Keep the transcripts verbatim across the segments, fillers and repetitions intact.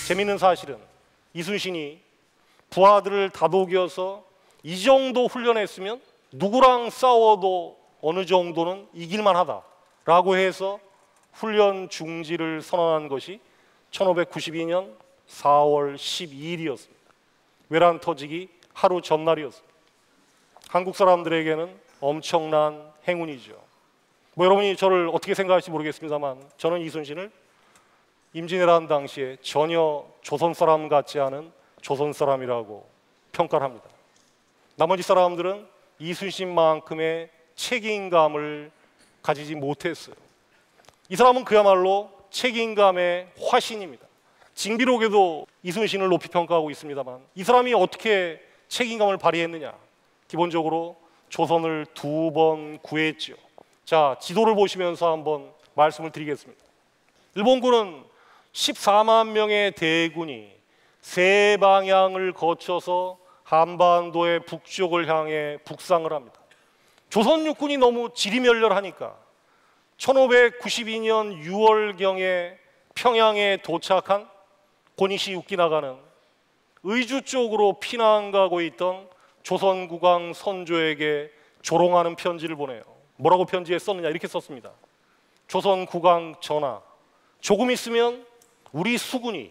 재밌는 사실은 이순신이 부하들을 다독여서 이 정도 훈련했으면 누구랑 싸워도 어느 정도는 이길만 하다라고 해서 훈련 중지를 선언한 것이 천오백구십이 년 사월 십이일이었습니다. 외란 터지기 하루 전날이었습니다. 한국 사람들에게는 엄청난 행운이죠. 뭐 여러분이 저를 어떻게 생각할지 모르겠습니다만 저는 이순신을 임진왜란 당시에 전혀 조선 사람 같지 않은 조선 사람이라고 평가를 합니다. 나머지 사람들은 이순신만큼의 책임감을 가지지 못했어요. 이 사람은 그야말로 책임감의 화신입니다. 징비록에도 이순신을 높이 평가하고 있습니다만 이 사람이 어떻게 책임감을 발휘했느냐? 기본적으로 조선을 두 번 구했죠. 자, 지도를 보시면서 한번 말씀을 드리겠습니다. 일본군은 십사만 명의 대군이 세 방향을 거쳐서 한반도의 북쪽을 향해 북상을 합니다. 조선 육군이 너무 지리멸렬하니까 천오백구십이 년 유월경에 평양에 도착한 고니시 유키나가는 의주 쪽으로 피난 가고 있던 조선 국왕 선조에게 조롱하는 편지를 보내요. 뭐라고 편지에 썼느냐? 이렇게 썼습니다. 조선 국왕 전하, 조금 있으면 우리 수군이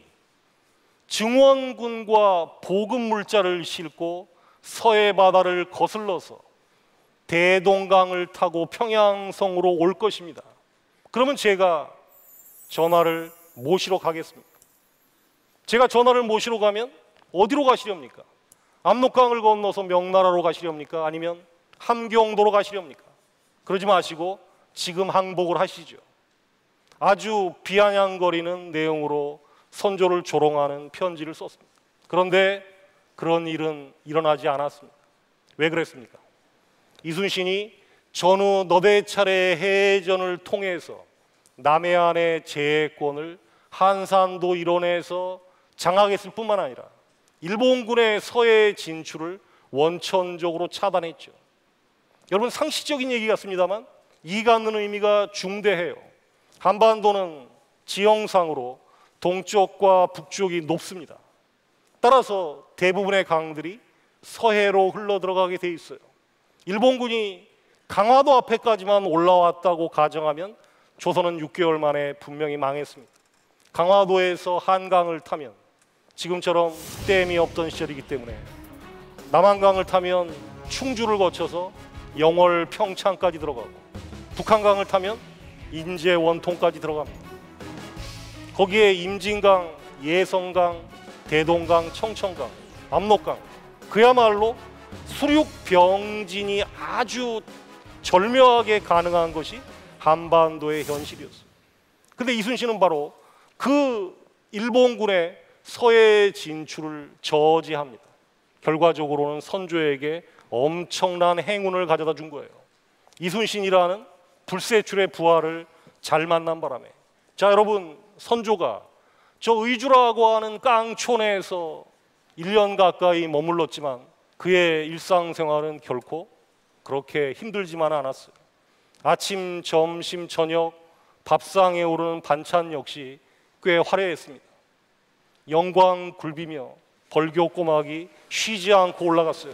증원군과 보급물자를 싣고 서해 바다를 거슬러서 대동강을 타고 평양성으로 올 것입니다. 그러면 제가 전하를 모시러 가겠습니다. 제가 전하를 모시러 가면 어디로 가시렵니까? 압록강을 건너서 명나라로 가시렵니까? 아니면 함경도로 가시렵니까? 그러지 마시고 지금 항복을 하시죠. 아주 비아냥거리는 내용으로 선조를 조롱하는 편지를 썼습니다. 그런데 그런 일은 일어나지 않았습니다. 왜 그랬습니까? 이순신이 전후 너댓 차례 해전을 통해서 남해안의 제해권을 한산도 일원에서 장악했을 뿐만 아니라 일본군의 서해 진출을 원천적으로 차단했죠. 여러분, 상식적인 얘기 같습니다만 이 갖는 의미가 중대해요. 한반도는 지형상으로 동쪽과 북쪽이 높습니다. 따라서 대부분의 강들이 서해로 흘러들어가게 돼 있어요. 일본군이 강화도 앞에까지만 올라왔다고 가정하면 조선은 육 개월 만에 분명히 망했습니다. 강화도에서 한강을 타면 지금처럼 댐이 없던 시절이기 때문에 남한강을 타면 충주를 거쳐서 영월, 평창까지 들어가고 북한강을 타면 인제, 원통까지 들어갑니다. 거기에 임진강, 예성강, 대동강, 청천강, 압록강, 그야말로 수륙 병진이 아주 절묘하게 가능한 것이 한반도의 현실이었어요. 그런데 이순신은 바로 그 일본군의 서해 진출을 저지합니다. 결과적으로는 선조에게 엄청난 행운을 가져다 준 거예요. 이순신이라는 불세출의 부하를 잘 만난 바람에. 자, 여러분, 선조가 저 의주라고 하는 깡촌에서 일 년 가까이 머물렀지만 그의 일상생활은 결코 그렇게 힘들지만 않았어요. 아침, 점심, 저녁 밥상에 오르는 반찬 역시 꽤 화려했습니다. 영광 굴비며 벌교 꼬막이 쉬지 않고 올라갔어요.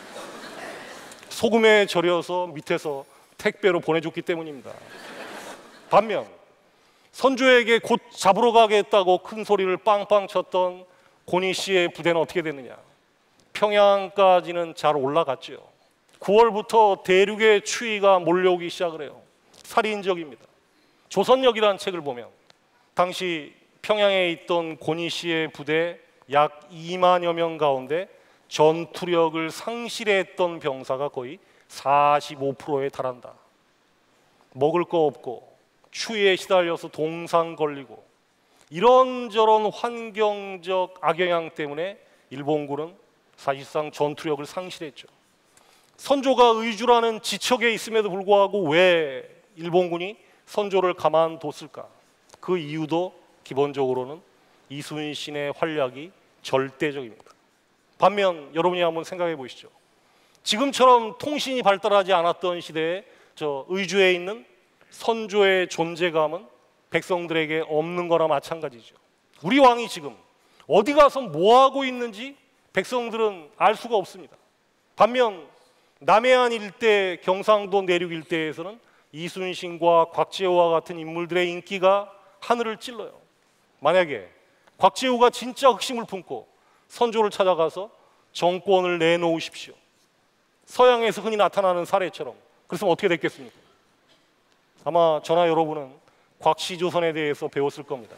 소금에 절여서 밑에서 택배로 보내줬기 때문입니다. 반면 선조에게 곧 잡으러 가겠다고 큰 소리를 빵빵 쳤던 고니 씨의 부대는 어떻게 됐느냐? 평양까지는 잘 올라갔죠. 구월부터 대륙의 추위가 몰려오기 시작을 해요. 살인적입니다. 조선력이라는 책을 보면 당시 평양에 있던 고니 씨의 부대 약 이만여 명 가운데 전투력을 상실했던 병사가 거의 사십오 퍼센트에 달한다. 먹을 거 없고 추위에 시달려서 동상 걸리고 이런저런 환경적 악영향 때문에 일본군은 사실상 전투력을 상실했죠. 선조가 의주라는 지척에 있음에도 불구하고 왜 일본군이 선조를 가만뒀을까? 그 이유도 기본적으로는 이순신의 활약이 절대적입니다. 반면 여러분이 한번 생각해 보시죠. 지금처럼 통신이 발달하지 않았던 시대에 저 의주에 있는 선조의 존재감은 백성들에게 없는 거나 마찬가지죠. 우리 왕이 지금 어디 가서 뭐 하고 있는지 백성들은 알 수가 없습니다. 반면 남해안 일대, 경상도 내륙 일대에서는 이순신과 곽재우와 같은 인물들의 인기가 하늘을 찔러요. 만약에 곽재우가 진짜 흑심을 품고 선조를 찾아가서 정권을 내놓으십시오, 서양에서 흔히 나타나는 사례처럼, 그랬으면 어떻게 됐겠습니까? 아마 저나 여러분은 곽시조선에 대해서 배웠을 겁니다.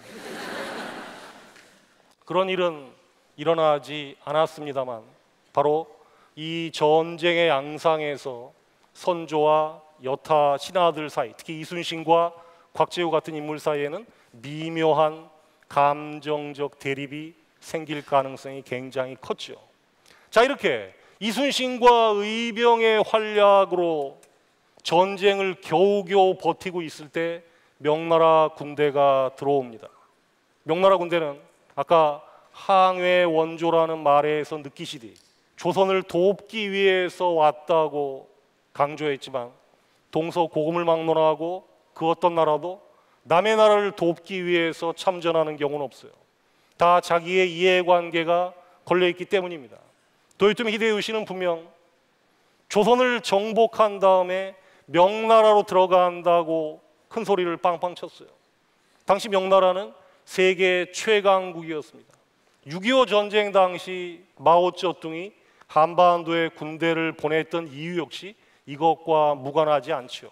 그런 일은 일어나지 않았습니다만 바로 이 전쟁의 양상에서 선조와 여타 신하들 사이, 특히 이순신과 곽재우 같은 인물 사이에는 미묘한 감정적 대립이 생길 가능성이 굉장히 컸죠. 자, 이렇게 이순신과 의병의 활약으로 전쟁을 겨우겨우 버티고 있을 때 명나라 군대가 들어옵니다. 명나라 군대는 아까 항해 원조라는 말에서 느끼시리 조선을 돕기 위해서 왔다고 강조했지만 동서고금을 막론하고 그 어떤 나라도 남의 나라를 돕기 위해서 참전하는 경우는 없어요. 다 자기의 이해관계가 걸려있기 때문입니다. 도요토미 히데요시는 분명 조선을 정복한 다음에 명나라로 들어간다고 큰 소리를 빵빵 쳤어요. 당시 명나라는 세계 최강국이었습니다. 육이오 전쟁 당시 마오쩌둥이 한반도에 군대를 보냈던 이유 역시 이것과 무관하지 않죠.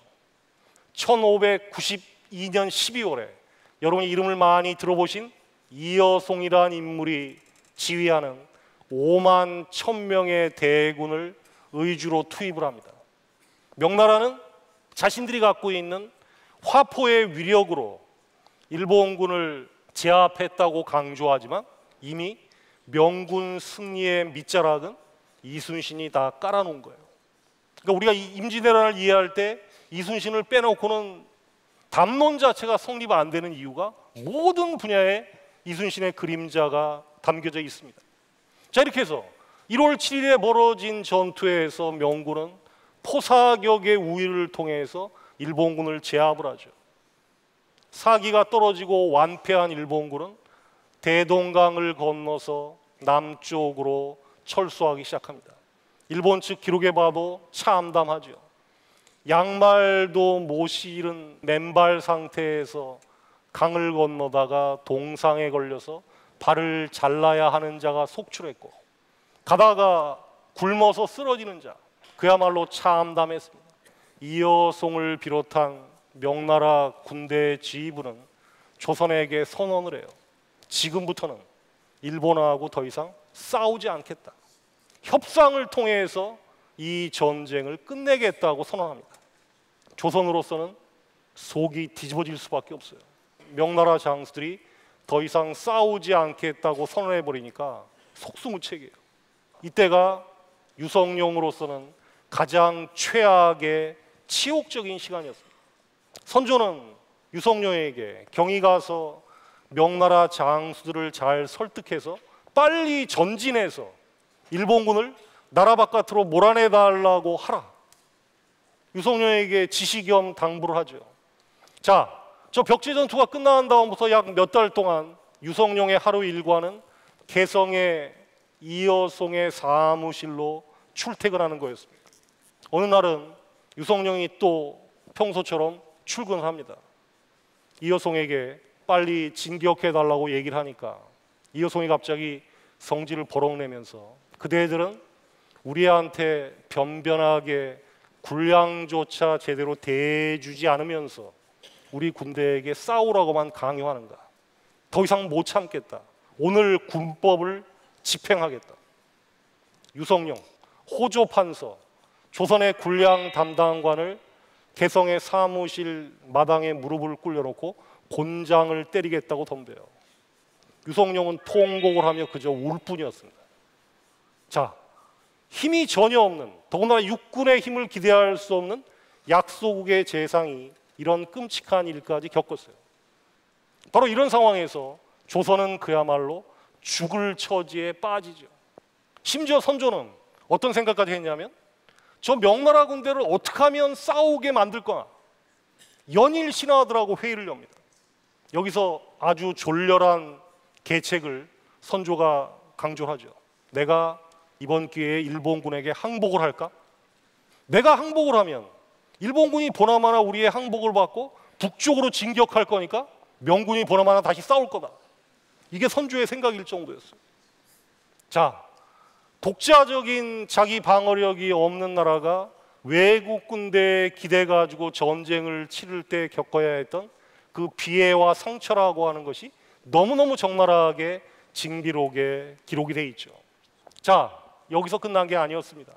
천오백구십이 년 십이월에 여러분이 이름을 많이 들어보신 이여송이라는 인물이 지휘하는 오만 천 명의 대군을 의주로 투입을 합니다. 명나라는 자신들이 갖고 있는 화포의 위력으로 일본군을 제압했다고 강조하지만 이미 명군 승리의 밑자락은 이순신이 다 깔아놓은 거예요. 그러니까 우리가 이 임진왜란을 이해할 때 이순신을 빼놓고는 담론 자체가 성립 안 되는 이유가 모든 분야에 이순신의 그림자가 담겨져 있습니다. 자, 이렇게 해서 일월 칠일에 벌어진 전투에서 명군은 포사격의 우위를 통해서 일본군을 제압을 하죠. 사기가 떨어지고 완패한 일본군은 대동강을 건너서 남쪽으로 철수하기 시작합니다. 일본 측 기록에 봐도 참담하죠. 양말도 못 실은 맨발 상태에서 강을 건너다가 동상에 걸려서 발을 잘라야 하는 자가 속출했고, 가다가 굶어서 쓰러지는 자, 그야말로 참담했습니다. 이여송을 비롯한 명나라 군대 지휘부는 조선에게 선언을 해요. 지금부터는 일본하고 더 이상 싸우지 않겠다. 협상을 통해서 이 전쟁을 끝내겠다고 선언합니다. 조선으로서는 속이 뒤집어질 수밖에 없어요. 명나라 장수들이 더 이상 싸우지 않겠다고 선언해버리니까 속수무책이에요. 이때가 유성룡으로서는 가장 최악의 치욕적인 시간이었습니다. 선조는 유성룡에게 경이 가서 명나라 장수들을 잘 설득해서 빨리 전진해서 일본군을 나라 바깥으로 몰아내달라고 하라. 유성룡에게 지시 겸 당부를 하죠. 자, 저 벽지 전투가 끝난 다음부터 약 몇 달 동안 유성룡의 하루 일과는 개성의 이여송의 사무실로 출퇴근하는 거였습니다. 어느 날은 유성룡이 또 평소처럼 출근을 합니다. 이여송에게 빨리 진격해달라고 얘기를 하니까 이여송이 갑자기 성질을 버럭내면서 그대들은 우리한테 변변하게 군량조차 제대로 대해주지 않으면서 우리 군대에게 싸우라고만 강요하는가. 더 이상 못 참겠다. 오늘 군법을 집행하겠다. 유성룡, 호조 판서, 조선의 군량 담당관을 개성의 사무실 마당에 무릎을 꿇려놓고 곤장을 때리겠다고 덤벼요. 유성룡은 통곡을 하며 그저 울 뿐이었습니다. 자, 힘이 전혀 없는, 더군다나 육군의 힘을 기대할 수 없는 약소국의 재상이 이런 끔찍한 일까지 겪었어요. 바로 이런 상황에서 조선은 그야말로 죽을 처지에 빠지죠. 심지어 선조는 어떤 생각까지 했냐면 저 명나라 군대를 어떻게 하면 싸우게 만들 거나 연일 신하들하고 회의를 엽니다. 여기서 아주 졸렬한 계책을 선조가 강조하죠. 내가 이번 기회에 일본군에게 항복을 할까? 내가 항복을 하면 일본군이 보나마나 우리의 항복을 받고 북쪽으로 진격할 거니까 명군이 보나마나 다시 싸울 거다. 이게 선조의 생각일 정도였어요. 자, 독자적인 자기 방어력이 없는 나라가 외국 군대에 기대 가지고 전쟁을 치를 때 겪어야 했던 그 비애와 상처라고 하는 것이 너무너무 적나라하게 징비록에 기록이 돼 있죠. 자, 여기서 끝난 게 아니었습니다.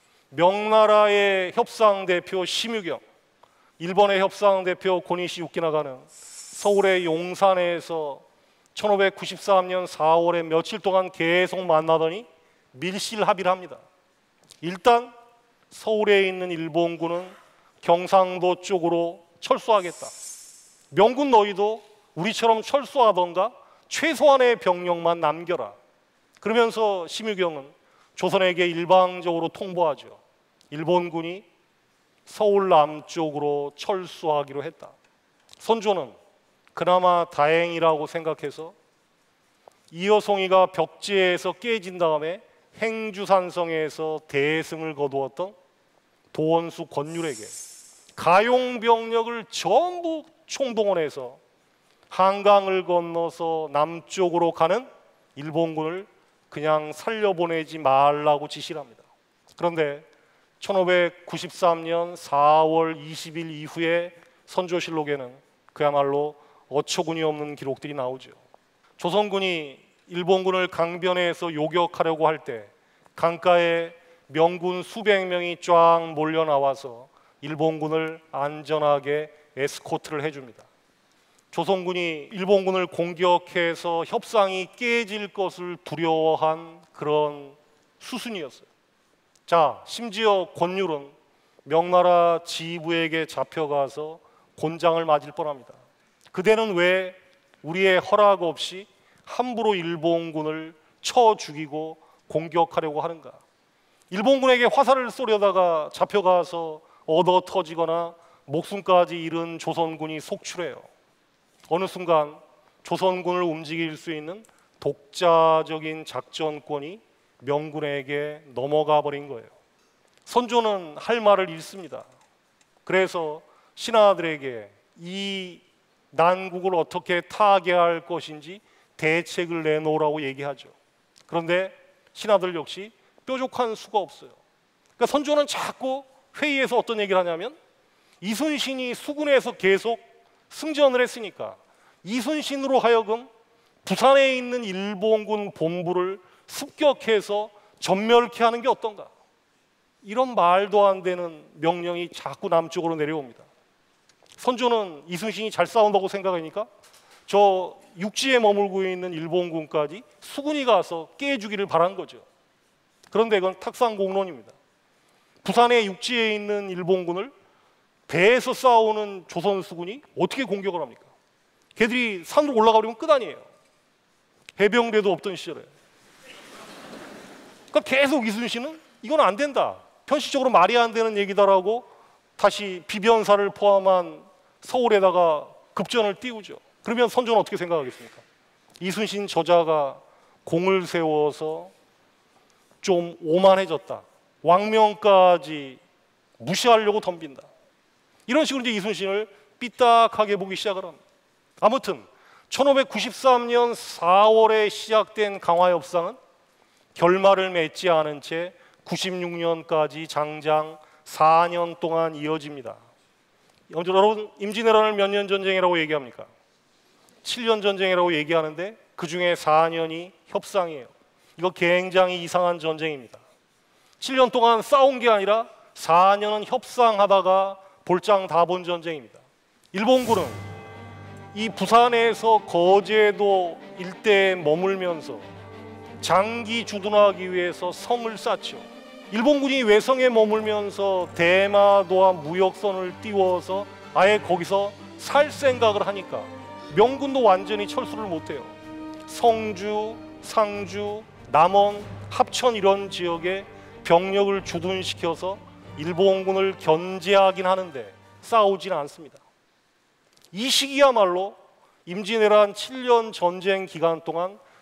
명나라의 협상 대표 심유경, 일본의 협상 대표 고니시 유키나가는 서울의 용산에서 천오백구십삼 년 사월에 며칠 동안 계속 만나더니 밀실 합의를 합니다. 일단 서울에 있는 일본군은 경상도 쪽으로 철수하겠다. 명군 너희도 우리처럼 철수하던가 최소한의 병력만 남겨라. 그러면서 심유경은 조선에게 일방적으로 통보하죠. 일본군이 서울 남쪽으로 철수하기로 했다. 선조는 그나마 다행이라고 생각해서 이여송이가 벽지에서 깨진 다음에 행주산성에서 대승을 거두었던 도원수 권율에게 가용병력을 전부 총동원해서 한강을 건너서 남쪽으로 가는 일본군을 그냥 살려보내지 말라고 지시를 합니다. 그런데 천오백구십삼 년 사월 이십일 이후에 선조실록에는 그야말로 어처구니 없는 기록들이 나오죠. 조선군이 일본군을 강변에서 요격하려고 할 때 강가에 명군 수백 명이 쫙 몰려 나와서 일본군을 안전하게 에스코트를 해줍니다. 조선군이 일본군을 공격해서 협상이 깨질 것을 두려워한 그런 수순이었어요. 자, 심지어 권율은 명나라 지부에게 잡혀가서 곤장을 맞을 뻔합니다. 그대는 왜 우리의 허락 없이 함부로 일본군을 쳐 죽이고 공격하려고 하는가? 일본군에게 화살을 쏘려다가 잡혀가서 얻어 터지거나 목숨까지 잃은 조선군이 속출해요. 어느 순간 조선군을 움직일 수 있는 독자적인 작전권이 명군에게 넘어가 버린 거예요. 선조는 할 말을 잃습니다. 그래서 신하들에게 이 난국을 어떻게 타개할 것인지 대책을 내놓으라고 얘기하죠. 그런데 신하들 역시 뾰족한 수가 없어요. 그러니까 선조는 자꾸 회의에서 어떤 얘기를 하냐면 이순신이 수군에서 계속 승전을 했으니까 이순신으로 하여금 부산에 있는 일본군 본부를 습격해서 전멸케 하는 게 어떤가? 이런 말도 안 되는 명령이 자꾸 남쪽으로 내려옵니다. 선조는 이순신이 잘 싸운다고 생각하니까 저 육지에 머물고 있는 일본군까지 수군이 가서 깨주기를 바란 거죠. 그런데 이건 탁상공론입니다. 부산의 육지에 있는 일본군을 배에서 싸우는 조선 수군이 어떻게 공격을 합니까? 걔들이 산으로 올라가려면 끝 아니에요. 해병대도 없던 시절에. 그러니까 계속 이순신은 이건 안 된다. 현실적으로 말이 안 되는 얘기다라고 다시 비변사를 포함한 서울에다가 급전을 띄우죠. 그러면 선조는 어떻게 생각하겠습니까? 이순신 저자가 공을 세워서 좀 오만해졌다. 왕명까지 무시하려고 덤빈다. 이런 식으로 이제 이순신을 삐딱하게 보기 시작을 합니다. 아무튼 천오백구십삼 년 사월에 시작된 강화협상은 결말을 맺지 않은 채 구십육 년까지 장장 사 년 동안 이어집니다. 여러분, 임진왜란을 몇 년 전쟁이라고 얘기합니까? 칠 년 전쟁이라고 얘기하는데 그 중에 사 년이 협상이에요. 이거 굉장히 이상한 전쟁입니다. 칠 년 동안 싸운 게 아니라 사 년은 협상하다가 볼장 다 본 전쟁입니다. 일본군은 이 부산에서 거제도 일대에 머물면서 장기 주둔하기 위해서 성을 쌓죠. 일본군이 외성에 머물면서 대마도와 무역선을 띄워서 아예 거기서 살 생각을 하니까 명군도 완전히 철수를 못해요. 성주, 상주, 남원, 합천 이런 지역에 병력을 주둔시켜서 일본군을 견제하긴 하는데 싸우진 않습니다. 이 시기야말로 임진왜란 칠 년 전쟁 기간 동안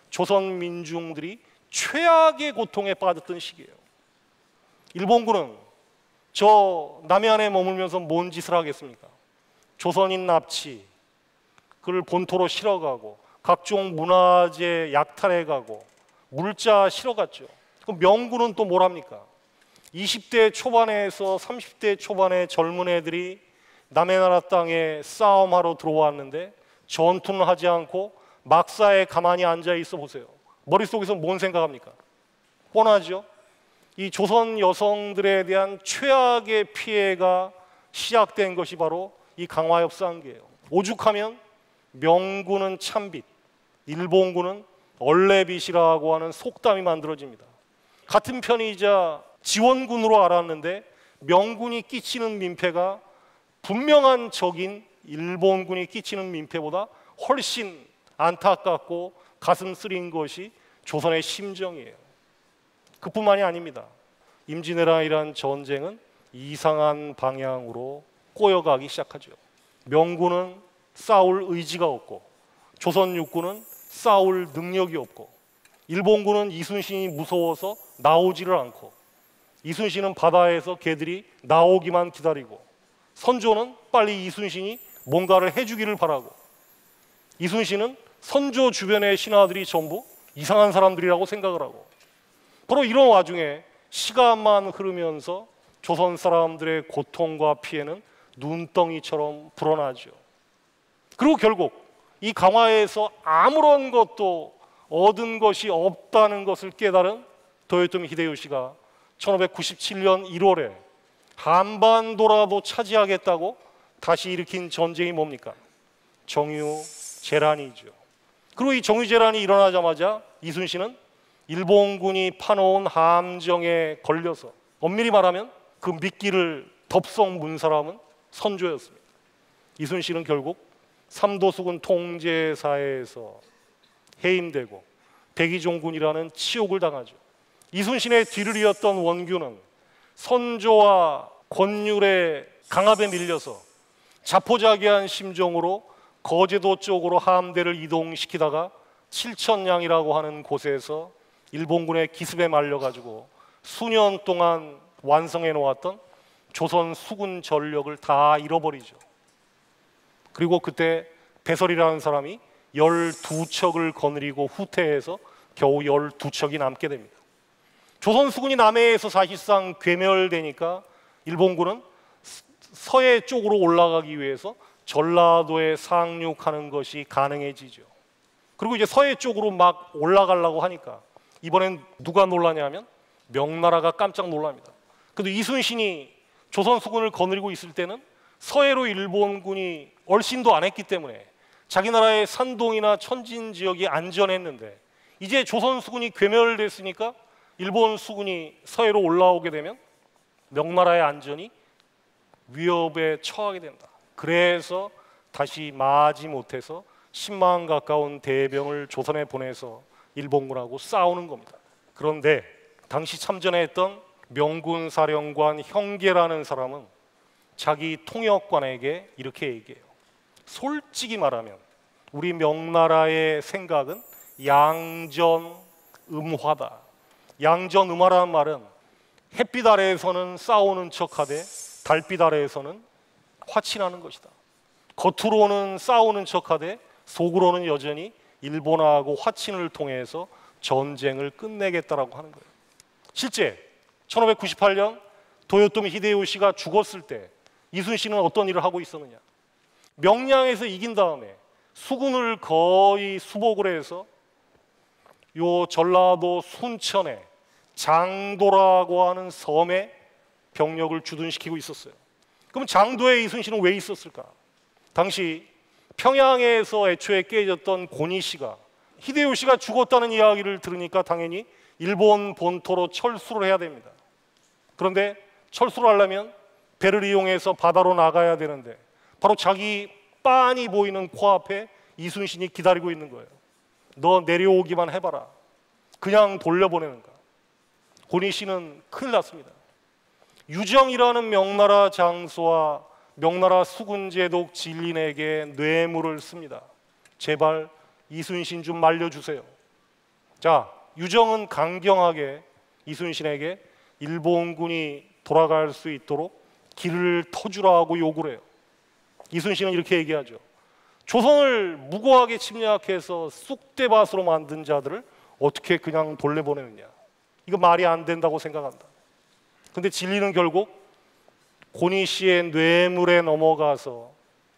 조선 민중들이 최악의 고통에 빠졌던 시기예요. 일본군은 저 남해안에 머물면서 뭔 짓을 하겠습니까? 조선인 납치, 그를 본토로 실어가고 각종 문화재 약탈해가고 물자 실어갔죠. 그럼 명군은 또 뭘 합니까? 이십 대 초반에서 삼십 대 초반의 젊은 애들이 남의 나라 땅에 싸움하러 들어왔는데 전투는 하지 않고 막사에 가만히 앉아 있어 보세요. 머릿속에서 뭔 생각합니까? 뻔하죠. 이 조선 여성들에 대한 최악의 피해가 시작된 것이 바로 이 강화협상기예요. 오죽하면 명군은 찬빛, 일본군은 얼레빛이라고 하는 속담이 만들어집니다. 같은 편이자 지원군으로 알았는데 명군이 끼치는 민폐가 분명한 적인 일본군이 끼치는 민폐보다 훨씬 안타깝고 가슴 쓰린 것이 조선의 심정이에요. 그뿐만이 아닙니다. 임진왜란이란 전쟁은 이상한 방향으로 꼬여가기 시작하죠. 명군은 싸울 의지가 없고 조선 육군은 싸울 능력이 없고 일본군은 이순신이 무서워서 나오지를 않고 이순신은 바다에서 개들이 나오기만 기다리고 선조는 빨리 이순신이 뭔가를 해주기를 바라고 이순신은 선조 주변의 신하들이 전부 이상한 사람들이라고 생각을 하고 바로 이런 와중에 시간만 흐르면서 조선 사람들의 고통과 피해는 눈덩이처럼 불어나죠. 그리고 결국 이 강화에서 아무런 것도 얻은 것이 없다는 것을 깨달은 도요토미 히데요시가 천오백구십칠 년 일월에 한반도라도 차지하겠다고 다시 일으킨 전쟁이 뭡니까? 정유재란이죠. 그리고 이 정유재란이 일어나자마자 이순신은 일본군이 파놓은 함정에 걸려서 엄밀히 말하면 그 미끼를 덥석 문 사람은 선조였습니다. 이순신은 결국 삼도수군 통제사에서 해임되고 백의종군이라는 치욕을 당하죠. 이순신의 뒤를 이었던 원균은 선조와 권율의 강압에 밀려서 자포자기한 심정으로 거제도 쪽으로 함대를 이동시키다가 칠천량이라고 하는 곳에서 일본군의 기습에 말려가지고 수년 동안 완성해 놓았던 조선 수군 전력을 다 잃어버리죠. 그리고 그때 배설이라는 사람이 열두 척을 거느리고 후퇴해서 겨우 열두 척이 남게 됩니다. 조선 수군이 남해에서 사실상 괴멸되니까 일본군은 서해 쪽으로 올라가기 위해서 전라도에 상륙하는 것이 가능해지죠. 그리고 이제 서해 쪽으로 막 올라가려고 하니까 이번엔 누가 놀라냐면 명나라가 깜짝 놀랍니다. 그래도 이순신이 조선 수군을 거느리고 있을 때는 서해로 일본군이 얼씬도 안 했기 때문에 자기 나라의 산동이나 천진 지역이 안전했는데 이제 조선 수군이 괴멸됐으니까 일본 수군이 서해로 올라오게 되면 명나라의 안전이 위협에 처하게 된다. 그래서 다시 마지 못해서 십만 가까운 대병을 조선에 보내서 일본군하고 싸우는 겁니다. 그런데 당시 참전에 했던 명군 사령관 형계라는 사람은 자기 통역관에게 이렇게 얘기해요. 솔직히 말하면 우리 명나라의 생각은 양전음화다. 양전음화라는 말은 햇빛 아래에서는 싸우는 척하되 달빛 아래에서는 화친하는 것이다. 겉으로는 싸우는 척하되 속으로는 여전히 일본하고 화친을 통해서 전쟁을 끝내겠다라고 하는 거예요. 실제 천오백구십팔 년 도요토미 히데요시가 죽었을 때 이순신은 어떤 일을 하고 있었느냐? 명량에서 이긴 다음에 수군을 거의 수복을 해서 요 전라도 순천에 장도라고 하는 섬에 병력을 주둔시키고 있었어요. 그럼 장도에 이순신은 왜 있었을까? 당시 평양에서 애초에 깨졌던 고니시가 히데요시가 죽었다는 이야기를 들으니까 당연히 일본 본토로 철수를 해야 됩니다. 그런데 철수를 하려면 배를 이용해서 바다로 나가야 되는데 바로 자기 빤히 보이는 코앞에 이순신이 기다리고 있는 거예요. 너 내려오기만 해봐라. 그냥 돌려보내는가. 고니시는 큰일 났습니다. 유정이라는 명나라 장수와 명나라 수군제독 진린에게 뇌물을 씁니다. 제발 이순신 좀 말려주세요. 자, 유정은 강경하게 이순신에게 일본군이 돌아갈 수 있도록 길을 터주라고 요구를 해요. 이순신은 이렇게 얘기하죠. 조선을 무고하게 침략해서 쑥대밭으로 만든 자들을 어떻게 그냥 돌려보내느냐. 이거 말이 안 된다고 생각한다. 근데 진리는 결국 고니 씨의 뇌물에 넘어가서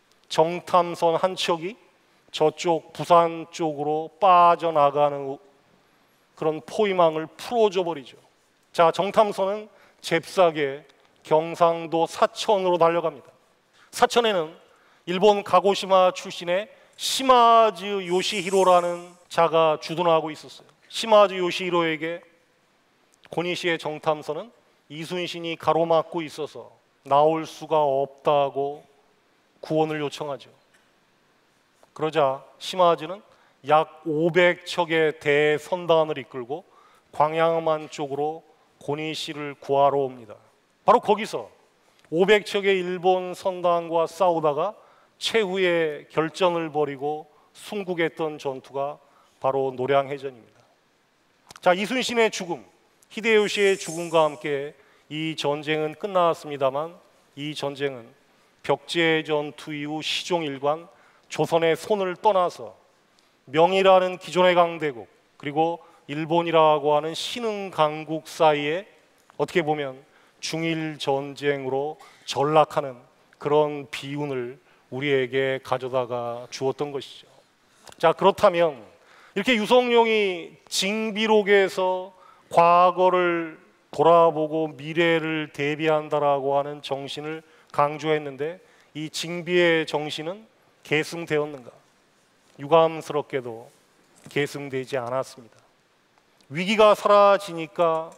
정탐선 한 척이 저쪽 부산 쪽으로 빠져나가는 그런 포위망을 풀어줘 버리죠. 자, 정탐선은 잽싸게 경상도 사천으로 달려갑니다. 사천에는 일본 가고시마 출신의 시마즈 요시히로라는 자가 주둔하고 있었어요. 시마즈 요시히로에게 고니 씨의 정탐선은 이순신이 가로막고 있어서 나올 수가 없다고 구원을 요청하죠. 그러자 시마즈는 약 오백 척의 대선단을 이끌고 광양만 쪽으로 고니 씨를 구하러 옵니다. 바로 거기서 오백 척의 일본 선단과 싸우다가 최후의 결전을 벌이고 순국했던 전투가 바로 노량해전입니다. 자, 이순신의 죽음, 히데요시의 죽음과 함께 이 전쟁은 끝났습니다만 이 전쟁은 벽제 전투 이후 시종일관 조선의 손을 떠나서 명이라는 기존의 강대국 그리고 일본이라고 하는 신흥 강국 사이에 어떻게 보면 중일 전쟁으로 전락하는 그런 비운을 우리에게 가져다가 주었던 것이죠. 자, 그렇다면 이렇게 유성룡이 징비록에서 과거를 돌아보고 미래를 대비한다라고 하는 정신을 강조했는데 이 징비의 정신은 계승되었는가? 유감스럽게도 계승되지 않았습니다. 위기가 사라지니까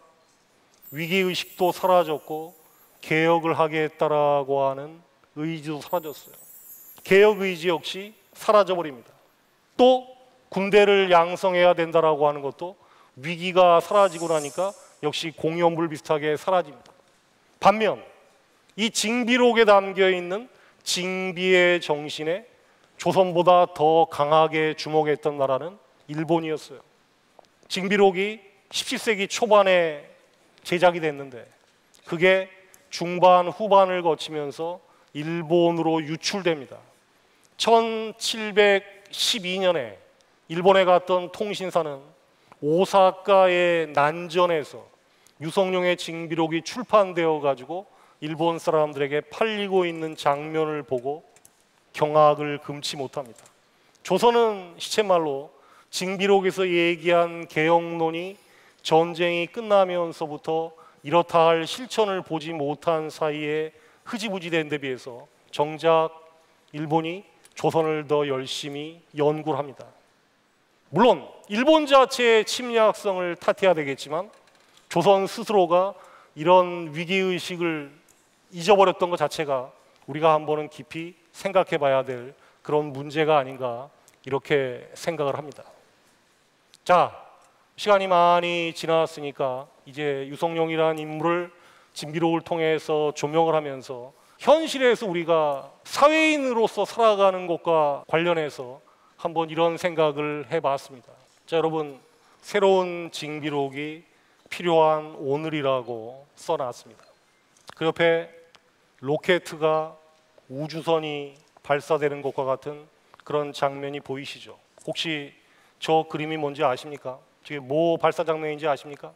위기의식도 사라졌고 개혁을 하겠다라고 하는 의지도 사라졌어요. 개혁의지 역시 사라져버립니다. 또 군대를 양성해야 된다라고 하는 것도 위기가 사라지고 나니까 역시 공연불비슷하게 사라집니다. 반면 이 징비록에 담겨있는 징비의 정신에 조선보다 더 강하게 주목했던 나라는 일본이었어요. 징비록이 십칠 세기 초반에 제작이 됐는데 그게 중반 후반을 거치면서 일본으로 유출됩니다. 천칠백십이 년에 일본에 갔던 통신사는 오사카의 난전에서 유성룡의 징비록이 출판되어 가지고 일본 사람들에게 팔리고 있는 장면을 보고 경악을 금치 못합니다. 조선은 시쳇말로 징비록에서 얘기한 개혁론이 전쟁이 끝나면서부터 이렇다 할 실천을 보지 못한 사이에 흐지부지 된 데 비해서 정작 일본이 조선을 더 열심히 연구를 합니다. 물론 일본 자체의 침략성을 탓해야 되겠지만 조선 스스로가 이런 위기의식을 잊어버렸던 것 자체가 우리가 한번은 깊이 생각해 봐야 될 그런 문제가 아닌가 이렇게 생각을 합니다. 자, 시간이 많이 지났으니까 이제 유성룡이라는 인물을 징비록을 통해서 조명을 하면서 현실에서 우리가 사회인으로서 살아가는 것과 관련해서 한번 이런 생각을 해봤습니다. 자, 여러분, 새로운 징비록이 필요한 오늘이라고 써놨습니다. 그 옆에 로켓가 우주선이 발사되는 것과 같은 그런 장면이 보이시죠? 혹시 저 그림이 뭔지 아십니까? 저게 뭐 발사 장면인지 아십니까?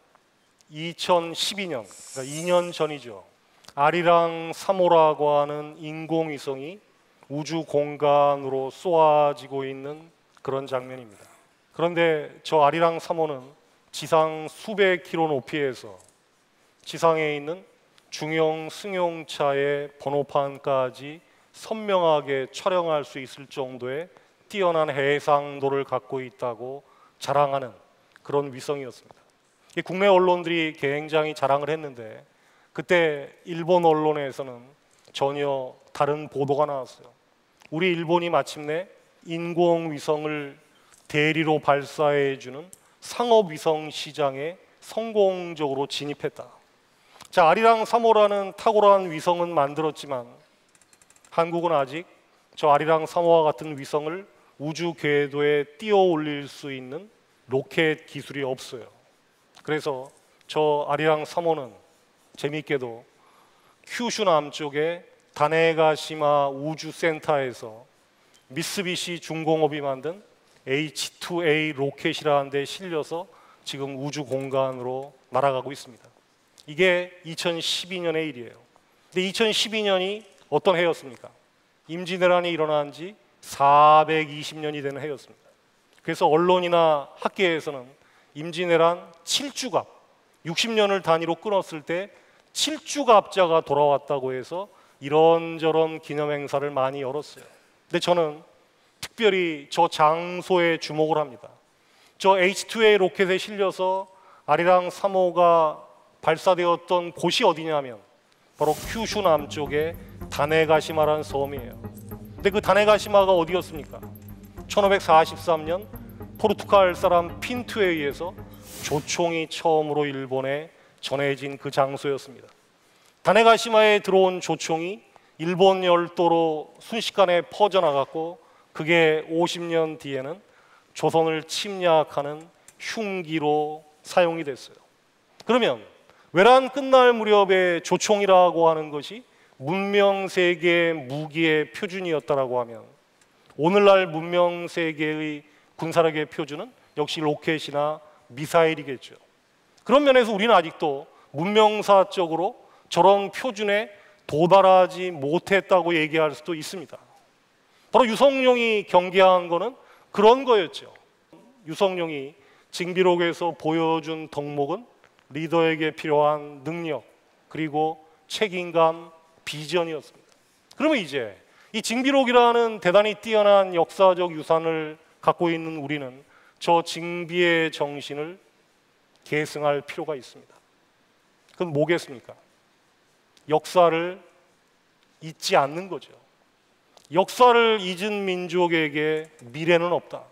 이천십이 년, 그러니까 이 년 전이죠. 아리랑 삼 호라고 하는 인공위성이 우주 공간으로 쏘아지고 있는 그런 장면입니다. 그런데 저 아리랑 삼 호는 지상 수백 킬로 높이에서 지상에 있는 중형 승용차의 번호판까지 선명하게 촬영할 수 있을 정도의 뛰어난 해상도를 갖고 있다고 자랑하는 그런 위성이었습니다. 국내 언론들이 굉장히 자랑을 했는데 그때 일본 언론에서는 전혀 다른 보도가 나왔어요. 우리 일본이 마침내 인공위성을 대리로 발사해주는 상업위성 시장에 성공적으로 진입했다. 자, 아리랑 삼 호라는 탁월한 위성은 만들었지만 한국은 아직 저 아리랑 삼 호와 같은 위성을 우주 궤도에 띄워 올릴 수 있는 로켓 기술이 없어요. 그래서 저 아리랑 삼 호는 재미있게도 큐슈 남쪽의 다네가시마 우주센터에서 미쓰비시 중공업이 만든 에이치 투 에이 로켓이라는 데 실려서 지금 우주 공간으로 날아가고 있습니다. 이게 이천십이 년의 일이에요. 근데 이천십이 년이 어떤 해였습니까? 임진왜란이 일어난 지 사백이십 년이 되는 해였습니다. 그래서 언론이나 학계에서는 임진왜란 칠 주갑, 육십 년을 단위로 끊었을 때 칠 주갑자가 돌아왔다고 해서 이런저런 기념행사를 많이 열었어요. 근데 저는 특별히 저 장소에 주목을 합니다. 저 에이치 투 에이 로켓에 실려서 아리랑 삼 호가 발사되었던 곳이 어디냐면 바로 큐슈 남쪽의 다네가시마라는 섬이에요. 근데 그 다네가시마가 어디였습니까? 천오백사십삼 년 포르투갈 사람 핀투에 의해서 조총이 처음으로 일본에 전해진 그 장소였습니다. 다네가시마에 들어온 조총이 일본 열도로 순식간에 퍼져나갔고 그게 오십 년 뒤에는 조선을 침략하는 흉기로 사용이 됐어요. 그러면 외란 끝날 무렵에 조총이라고 하는 것이 문명세계의 무기의 표준이었다라고 하면 오늘날 문명세계의 군사력의 표준은 역시 로켓이나 미사일이겠죠. 그런 면에서 우리는 아직도 문명사적으로 저런 표준에 도달하지 못했다고 얘기할 수도 있습니다. 바로 유성룡이 경계한 거는 그런 거였죠. 유성룡이 징비록에서 보여준 덕목은 리더에게 필요한 능력 그리고 책임감, 비전이었습니다. 그러면 이제 이 징비록이라는 대단히 뛰어난 역사적 유산을 갖고 있는 우리는 저 징비의 정신을 계승할 필요가 있습니다. 그건 뭐겠습니까? 역사를 잊지 않는 거죠. 역사를 잊은 민족에게 미래는 없다.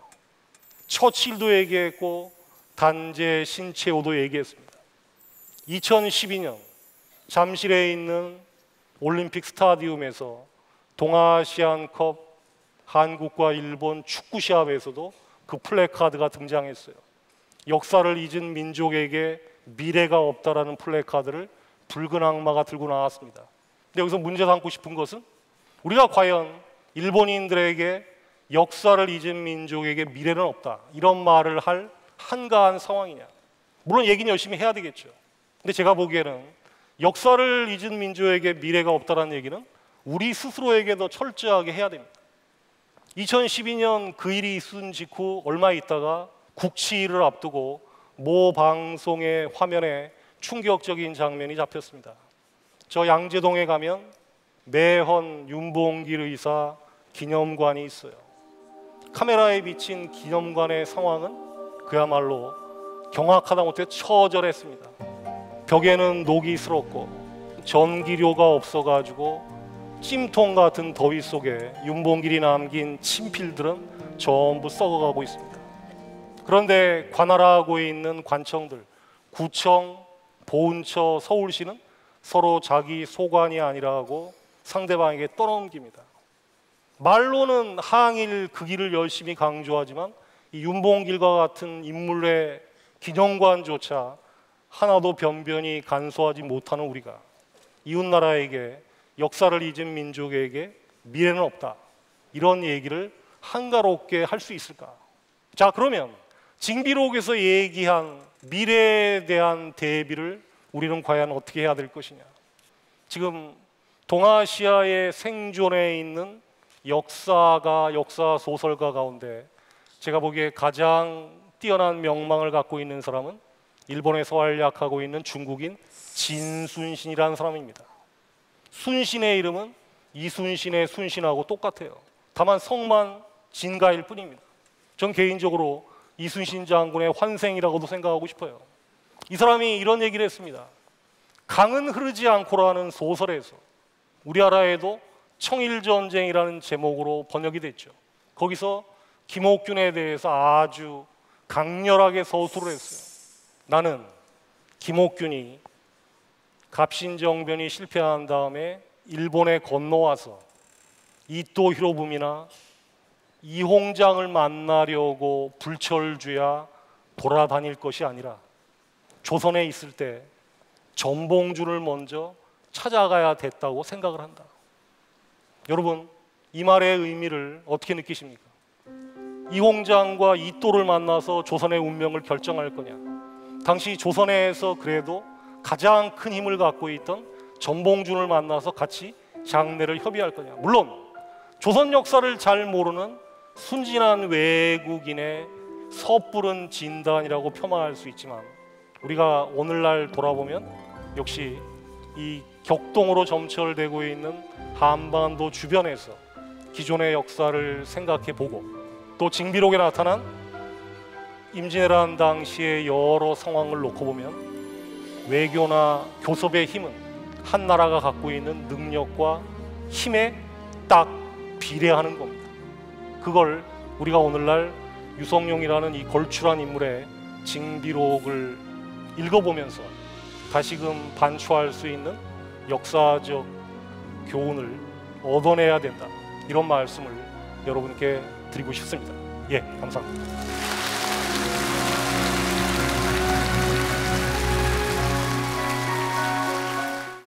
처칠도 얘기했고 단제 신채호도 얘기했습니다. 이천십이 년 잠실에 있는 올림픽 스타디움에서 동아시안컵 한국과 일본 축구 시합에서도 그 플래카드가 등장했어요. 역사를 잊은 민족에게 미래가 없다라는 플래카드를 붉은 악마가 들고 나왔습니다. 근데 여기서 문제 삼고 싶은 것은 우리가 과연 일본인들에게 역사를 잊은 민족에게 미래는 없다 이런 말을 할 한가한 상황이냐. 물론 얘기는 열심히 해야 되겠죠. 근데 제가 보기에는 역사를 잊은 민족에게 미래가 없다는 얘기는 우리 스스로에게도 철저하게 해야 됩니다. 이천십이 년 그 일이 있은 직후 얼마 있다가 국치일을 앞두고 모 방송의 화면에 충격적인 장면이 잡혔습니다. 저 양재동에 가면 매헌 윤봉길 의사 기념관이 있어요. 카메라에 비친 기념관의 상황은 그야말로 경악하다 못해 처절했습니다. 벽에는 녹이 슬었고 전기료가 없어가지고 찜통 같은 더위 속에 윤봉길이 남긴 친필들은 전부 썩어가고 있습니다. 그런데 관할하고 있는 관청들, 구청, 보훈처, 서울시는 서로 자기 소관이 아니라고 상대방에게 떠넘깁니다. 말로는 항일 그 길을 열심히 강조하지만 이 윤봉길과 같은 인물의 기념관조차 하나도 변변히 간소하지 못하는 우리가 이웃나라에게 역사를 잊은 민족에게 미래는 없다 이런 얘기를 한가롭게 할 수 있을까? 자, 그러면 징비록에서 얘기한 미래에 대한 대비를 우리는 과연 어떻게 해야 될 것이냐? 지금 동아시아의 생존해 있는 역사가 역사 소설가 가운데 제가 보기에 가장 뛰어난 명망을 갖고 있는 사람은 일본에서 활약하고 있는 중국인 진순신이라는 사람입니다. 순신의 이름은 이순신의 순신하고 똑같아요. 다만 성만 진가일 뿐입니다. 전 개인적으로 이순신 장군의 환생이라고도 생각하고 싶어요. 이 사람이 이런 얘기를 했습니다. 강은 흐르지 않고라는 소설에서 우리나라에도 청일전쟁이라는 제목으로 번역이 됐죠. 거기서 김옥균에 대해서 아주 강렬하게 서술을 했어요. 나는 김옥균이 갑신정변이 실패한 다음에 일본에 건너와서 이토 히로부미나 이홍장을 만나려고 불철주야 돌아다닐 것이 아니라 조선에 있을 때 전봉준을 먼저 찾아가야 됐다고 생각을 한다. 여러분, 이 말의 의미를 어떻게 느끼십니까? 이홍장과 이또를 만나서 조선의 운명을 결정할 거냐? 당시 조선에서 그래도 가장 큰 힘을 갖고 있던 전봉준을 만나서 같이 장례를 협의할 거냐? 물론 조선 역사를 잘 모르는 순진한 외국인의 섣부른 진단이라고 폄하할 수 있지만, 우리가 오늘날 돌아보면 역시 이 격동으로 점철되고 있는 한반도 주변에서 기존의 역사를 생각해 보고, 또 징비록에 나타난 임진왜란 당시의 여러 상황을 놓고 보면 외교나 교섭의 힘은 한 나라가 갖고 있는 능력과 힘에 딱 비례하는 겁니다. 그걸 우리가 오늘날 유성룡이라는 이 걸출한 인물의 징비록을 읽어보면서 다시금 반추할 수 있는 역사적 교훈을 얻어내야 된다, 이런 말씀을 여러분께 드리고 싶습니다. 예, 감사합니다.